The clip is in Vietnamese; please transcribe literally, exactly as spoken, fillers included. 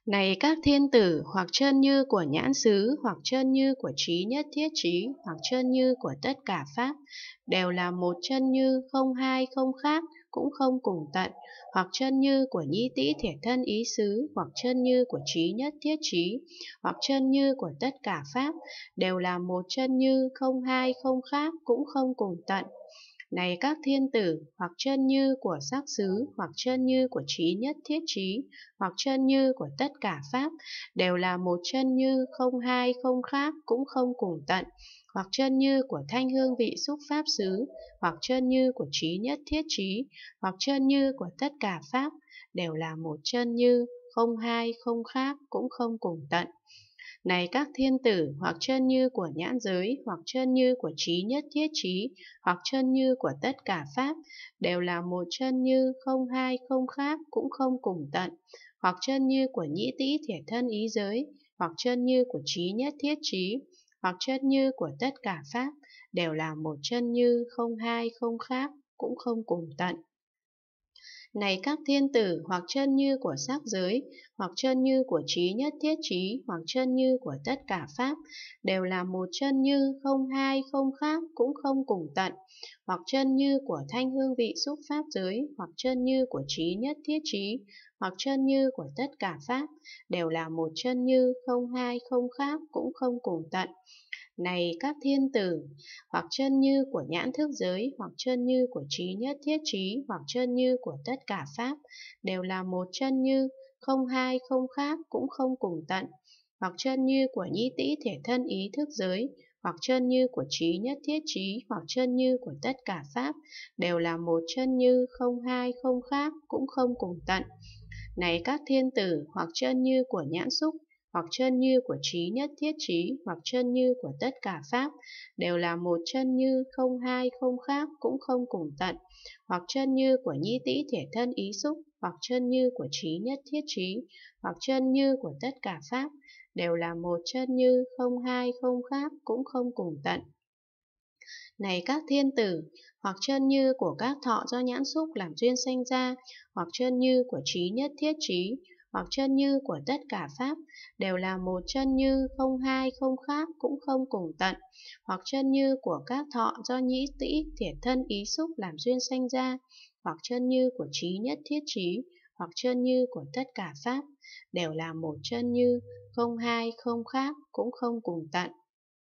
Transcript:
Này các thiên tử, hoặc chân như của nhãn xứ, hoặc chân như của trí nhất thiết trí, hoặc chân như của tất cả pháp, đều là một chân như, không hai không khác, cũng không cùng tận. Hoặc chân như của nhĩ tĩ thiệt thân ý xứ, hoặc chân như của trí nhất thiết trí, hoặc chân như của tất cả pháp, đều là một chân như, không hai không khác, cũng không cùng tận. Này các thiên tử, hoặc chân như của sắc xứ, hoặc chân như của trí nhất thiết trí, hoặc chân như của tất cả pháp, đều là một chân như, không hai không khác, cũng không cùng tận. Hoặc chân như của thanh hương vị xúc pháp xứ, hoặc chân như của trí nhất thiết trí, hoặc chân như của tất cả pháp, đều là một chân như, không hai không khác, cũng không cùng tận. Này các thiên tử, hoặc chân như của nhãn giới, hoặc chân như của trí nhất thiết trí, hoặc chân như của tất cả pháp, đều là một chân như, không hai không khác, cũng không cùng tận. Hoặc chân như của nhĩ tĩ thiệt thân ý giới, hoặc chân như của trí nhất thiết trí, hoặc chân như của tất cả pháp, đều là một chân như, không hai không khác, cũng không cùng tận. Này các thiên tử, hoặc chân như của sắc giới, hoặc chân như của trí nhất thiết trí, hoặc chân như của tất cả pháp, đều là một chân như, không hai không khác, cũng không cùng tận. Hoặc chân như của thanh hương vị xúc pháp giới, hoặc chân như của trí nhất thiết trí, hoặc chân như của tất cả pháp, đều là một chân như, không hai không khác, cũng không cùng tận. Này các thiên tử, hoặc chân như của nhãn thức giới, hoặc chân như của trí nhất thiết trí, hoặc chân như của tất cả pháp, đều là một chân như, không hai không khác, cũng không cùng tận. Hoặc chân như của nhĩ tĩ thể thân ý thức giới, hoặc chân như của trí nhất thiết trí, hoặc chân như của tất cả pháp, đều là một chân như, không hai không khác, cũng không cùng tận. Này các thiên tử, hoặc chân như của nhãn xúc, hoặc chân như của trí nhất thiết trí, hoặc chân như của tất cả pháp, đều là một chân như, không hai không khác, cũng không cùng tận. Hoặc chân như của nhĩ tĩ thể thân ý xúc, hoặc chân như của trí nhất thiết trí, hoặc chân như của tất cả pháp, đều là một chân như, không hai không khác, cũng không cùng tận. Này các thiên tử, hoặc chân như của các thọ do nhãn xúc làm duyên sanh ra, hoặc chân như của trí nhất thiết trí, hoặc chân như của tất cả pháp, đều là một chân như, không hai không khác, cũng không cùng tận. Hoặc chân như của các thọ do nhĩ tĩ thiệt thân ý xúc làm duyên sanh ra, hoặc chân như của trí nhất thiết trí, hoặc chân như của tất cả pháp, đều là một chân như, không hai không khác, cũng không cùng tận.